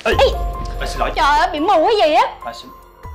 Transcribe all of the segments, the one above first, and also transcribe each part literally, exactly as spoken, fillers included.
Ê, à, xin lỗi. Trời ơi, bị mù cái gì á? À, xin...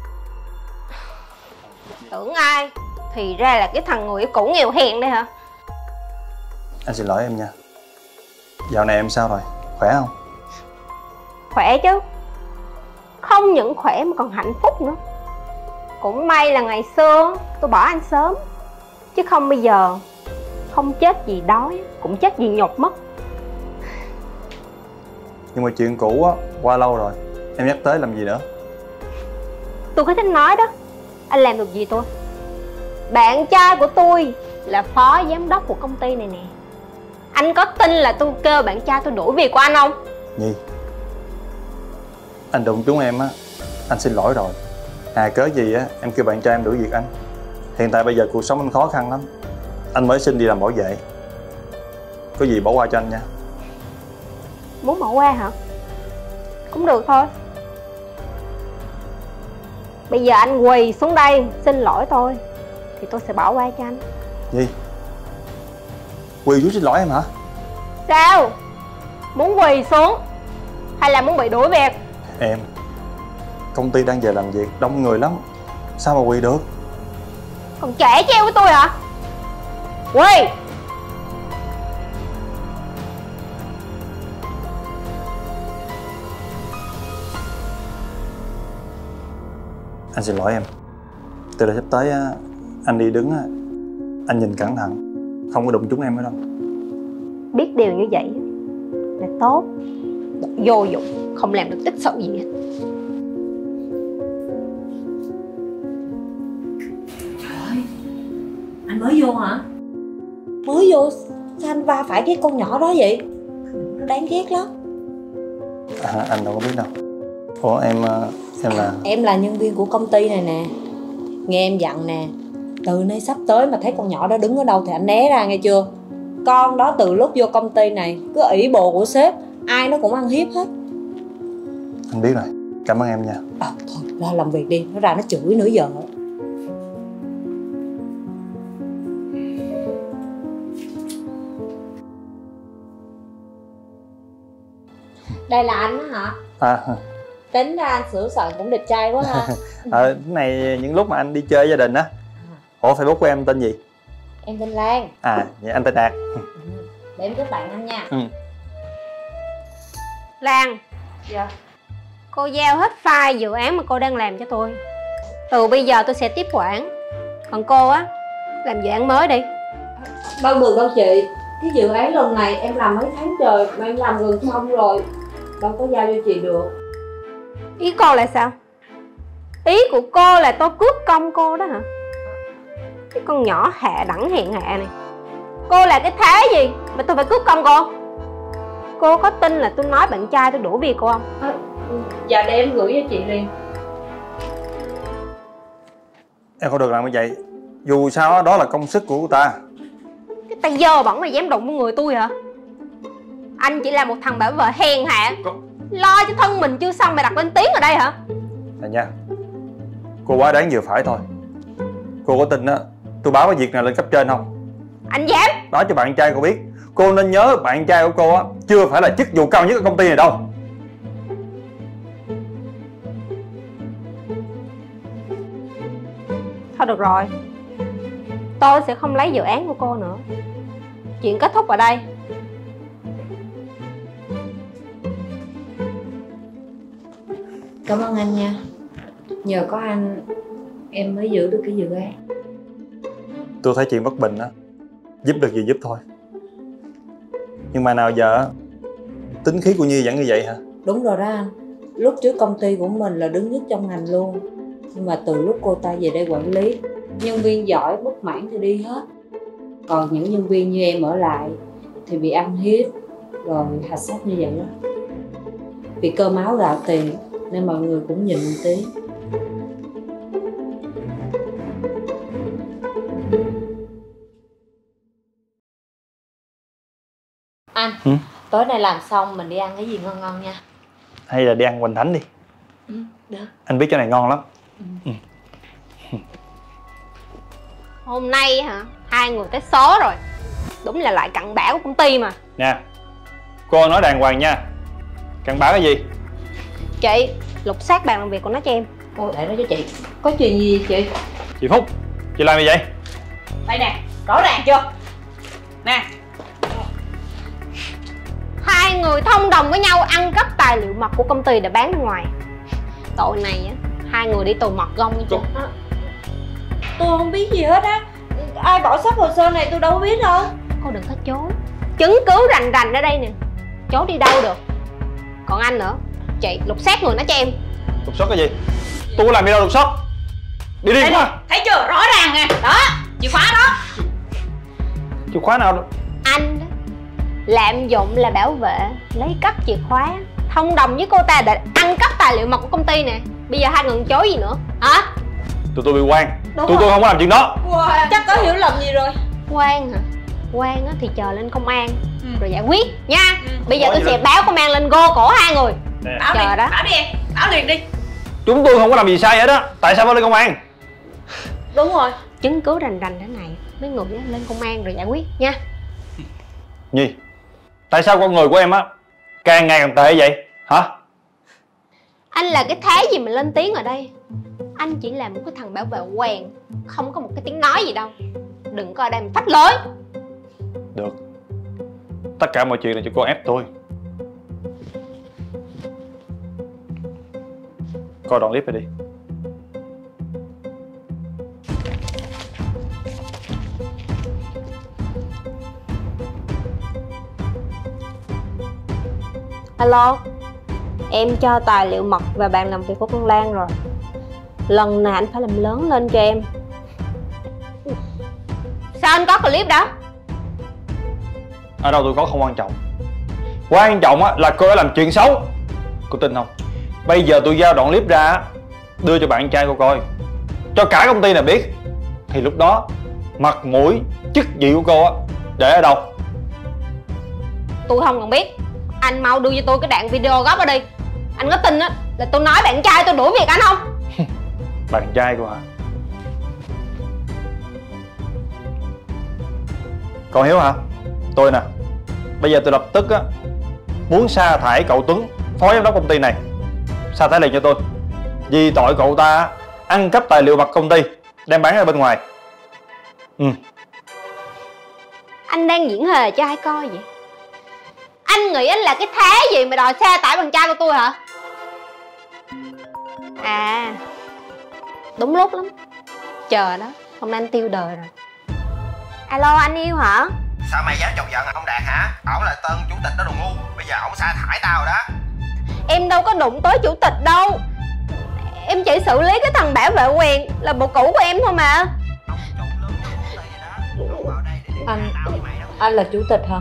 Tưởng ai? Thì ra là cái thằng người cũ nghèo hèn đây hả? Anh xin lỗi em nha. Dạo này em sao rồi? Khỏe không? Khỏe chứ. Không những khỏe mà còn hạnh phúc nữa. Cũng may là ngày xưa tôi bỏ anh sớm, chứ không bây giờ không chết vì đói cũng chết vì nhột mất. Nhưng mà chuyện cũ á, qua lâu rồi. Em nhắc tới làm gì nữa? Tôi có thích nói đó. Anh làm được gì tôi? Bạn trai của tôi là phó giám đốc của công ty này nè. Anh có tin là tôi kêu bạn trai tôi đuổi việc của anh không? Nhi, anh đụng trúng em á, anh xin lỗi rồi. À cớ gì á, em kêu bạn trai em đuổi việc anh. Hiện tại bây giờ cuộc sống anh khó khăn lắm. Anh mới xin đi làm bảo vệ. Có gì bỏ qua cho anh nha. Muốn bỏ qua hả? Cũng được thôi. Bây giờ anh quỳ xuống đây xin lỗi tôi thì tôi sẽ bỏ qua cho anh. Nhi, quỳ xuống xin lỗi em hả? Sao? Muốn quỳ xuống hay là muốn bị đuổi việc? Em, công ty đang giờ làm việc, đông người lắm. Sao mà quỳ được? Còn trẻ treo với tôi hả? Quỳ! Anh xin lỗi em. Từ đây sắp tới á, anh đi đứng á, anh nhìn cẩn thận, không có đụng trúng em nữa đâu. Biết điều như vậy là tốt. Vô dụng, không làm được tích sự gì hết. Trời ơi, anh mới vô hả? Mới vô sao anh va phải cái con nhỏ đó vậy? Nó đáng ghét lắm. À, anh đâu có biết đâu. Ủa em, em là... Em là nhân viên của công ty này nè. Nghe em dặn nè, từ nay sắp tới mà thấy con nhỏ đó đứng ở đâu thì anh né ra nghe chưa? Con đó từ lúc vô công ty này cứ ỷ bồ của sếp, ai nó cũng ăn hiếp hết. Anh biết rồi, cảm ơn em nha. À, thôi ra làm việc đi, nó ra nó chửi nửa giờ. Đây là anh á hả? À, Tính ra anh sửa soạn cũng đẹp trai quá ha. à, cái này những lúc mà anh đi chơi gia đình á. Ủa Facebook của em tên gì? Em tên Lan. À, vậy anh tên Đạt. Ừ. Để em kết bạn anh nha. Ừ. Lan. Dạ. Cô giao hết file dự án mà cô đang làm cho tôi. Từ bây giờ tôi sẽ tiếp quản. Còn cô á, làm dự án mới đi. Đâu được đâu chị. Cái dự án lần này em làm mấy tháng trời mà em làm gần xong rồi. Đâu có giao cho chị được. Ý cô là sao? Ý của cô là tôi cướp công cô đó hả? Cái con nhỏ hạ đẳng hèn hạ này. Cô là cái thế gì mà tôi phải cướp công cô? Cô có tin là tôi nói bạn trai tôi đuổi việc cô không? À, dạ để em gửi cho chị liền. Em không được làm như vậy. Dù sao đó là công sức của cô ta. Cái tay dơ bẩn mà dám đụng vào người tôi hả? Anh chỉ là một thằng bảo vệ hèn hạ. Con... Lo cho thân mình chưa xong mà đặt lên tiếng ở đây hả? Nè nha, cô quá đáng vừa phải thôi. Cô có tin á tôi báo cái việc này lên cấp trên không? Anh dám? Nói cho bạn trai cô biết. Cô nên nhớ bạn trai của cô á chưa phải là chức vụ cao nhất ở công ty này đâu. Thôi được rồi, tôi sẽ không lấy dự án của cô nữa. Chuyện kết thúc ở đây. Cảm ơn anh nha. Nhờ có anh em mới giữ được cái dự án. Tôi thấy chuyện bất bình á, giúp được gì giúp thôi. Nhưng mà nào giờ tính khí của Nhi vẫn như vậy hả? Đúng rồi đó anh. Lúc trước công ty của mình là đứng nhất trong ngành luôn. Nhưng mà từ lúc cô ta về đây quản lý, nhân viên giỏi bất mãn thì đi hết. Còn những nhân viên như em ở lại thì bị ăn hiếp rồi hạch sách như vậy đó. Vì cơm áo gạo tiền nên mọi người cũng nhịn một tí. Anh, ừ? tối nay làm xong mình đi ăn cái gì ngon ngon nha. Hay là đi ăn Hoành Thánh đi. Ừ, được. Anh biết chỗ này ngon lắm. Ừ. Ừ. Hôm nay hả, hai người tới số rồi. Đúng là loại cặn bã của công ty mà. Nè, cô nói đàng hoàng nha. Cặn bã cái gì? Chị, lục soát bàn làm việc của nó cho em. Ôi, để đó cho chị. Có chuyện gì chị? Chị Phúc, chị làm gì vậy? Đây nè, rõ ràng chưa? Nè. Hai người thông đồng với nhau ăn cắp tài liệu mật của công ty để bán ra ngoài. Tội này á, hai người đi tù mật gông chứ. À, tôi không biết gì hết á. Ai bỏ sót hồ sơ này tôi đâu có biết đâu. Cô đừng có chối. Chứng cứ rành rành ở đây nè. Chối đi đâu được. Còn anh nữa, chị lục soát người nó cho em. Lục soát cái gì? Tôi có làm gì đâu lục soát. Đi đi quá. Thấy chưa, rõ ràng nè. Đó, chìa khóa đó. Chìa khóa nào đó? Anh đó, lạm dụng là bảo vệ, lấy cắp chìa khóa, thông đồng với cô ta để ăn cắp tài liệu mật của công ty nè. Bây giờ hai người chối gì nữa hả? Tụi tôi bị quan. Đúng Tụi rồi. tôi không có làm chuyện đó. Wow. Chắc có hiểu lầm gì rồi. Quan hả? Quan á thì chờ lên công an Ừ. rồi giải quyết nha. Ừ. Bây giờ Có tôi gì sẽ đâu. báo công an lên gô cổ hai người. Nè. Báo Chờ đi, đó. báo đi em. Báo liền đi. Chúng tôi không có làm gì sai hết á. Tại sao phải lên công an? Đúng rồi. Chứng cứ rành rành thế này, mấy người á, lên công an rồi giải quyết nha. Nhi, tại sao con người của em á càng ngày càng tệ vậy hả? Anh là cái thế gì mà lên tiếng ở đây? Anh chỉ là một cái thằng bảo vệ quèn, không có một cái tiếng nói gì đâu. Đừng có ở đây mà phách lối. Được. Tất cả mọi chuyện là cho cô ép tôi. Coi đoạn clip này đi. Alo, em cho tài liệu mật và bàn làm việc của con Lan rồi. Lần này anh phải làm lớn lên cho em. Sao anh có clip đó? Ở đâu tôi có không quan trọng. Quan trọng á là cô đã làm chuyện xấu. Cô tin không? Bây giờ tôi giao đoạn clip ra á, đưa cho bạn trai cô coi, cho cả công ty này biết. Thì lúc đó mặt mũi, chức vị của cô á để ở đâu? Tôi không cần biết. Anh mau đưa cho tôi cái đoạn video gốc đó đi. Anh có tin á là tôi nói bạn trai tôi đuổi việc anh không? Bạn trai cô hả? Cậu Hiếu hả? Tôi nè, bây giờ tôi lập tức á muốn sa thải cậu Tuấn, phó giám đốc công ty này. Sa thải liền cho tôi. Vì tội cậu ta ăn cắp tài liệu mật công ty đem bán ra bên ngoài. Ừ. Anh đang diễn hề cho ai coi vậy? Anh nghĩ anh là cái thế gì mà đòi sa thải bạn trai của tôi hả? À, đúng lúc lắm. Chờ đó, hôm nay anh tiêu đời rồi. Alo, anh yêu hả? Sao mày dám chọc giận ông Đạt hả? Ổng là tên chủ tịch đó đồ ngu. Bây giờ ổng sa thải tao đó. Em đâu có đụng tới chủ tịch đâu. Em chỉ xử lý cái thằng bảo vệ quyền là bộ cũ của em thôi mà. Anh, anh là chủ tịch hả?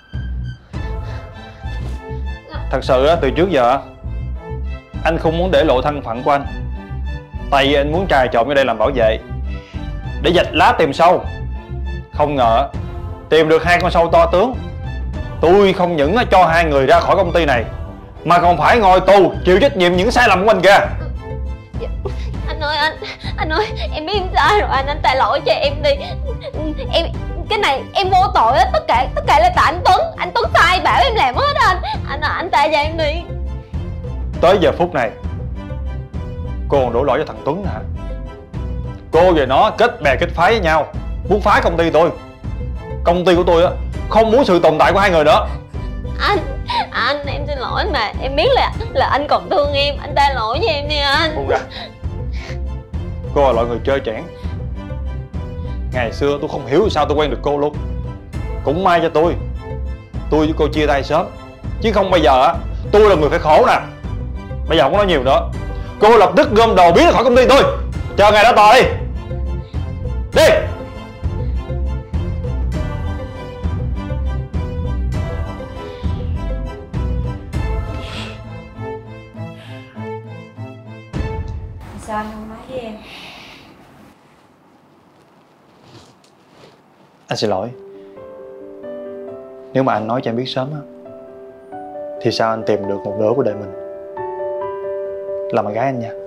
Thật sự á, từ trước giờ á, anh không muốn để lộ thân phận của anh. Tại vì anh muốn trà trộn vô đây làm bảo vệ, để vạch lá tìm sâu. Không ngờ tìm được hai con sâu to tướng. Tôi không những cho hai người ra khỏi công ty này, mà còn phải ngồi tù chịu trách nhiệm những sai lầm của mình kìa. Anh ơi, anh anh ơi, em biết em sai rồi anh, anh tha lỗi cho em đi. Em cái này em vô tội á, tất cả tất cả là tại anh Tuấn. Anh Tuấn sai bảo em làm hết anh. Anh anh tha cho em đi. Tới giờ phút này cô còn đổ lỗi cho thằng Tuấn hả? Cô và nó kết bè kết phái với nhau, muốn phá công ty tôi. Công ty của tôi á không muốn sự tồn tại của hai người nữa. Anh anh em xin lỗi mà em biết là là anh còn thương em. Anh tha lỗi cho em đi anh. Buông ra. Cô là loại người chơi chẽn. Ngày xưa tôi không hiểu sao tôi quen được cô luôn. Cũng may cho tôi, tôi với cô chia tay sớm. Chứ không bây giờ á tôi là người phải khổ nè. Bây giờ không có nói nhiều nữa. Cô lập tức gom đồ biến ra khỏi công ty tôi. Chờ ngày đó tòa đi. Đi. Sao anh không nói với em? Anh xin lỗi. Nếu mà anh nói cho em biết sớm á, thì sao anh tìm được một nửa của đời mình làm bạn gái anh nha.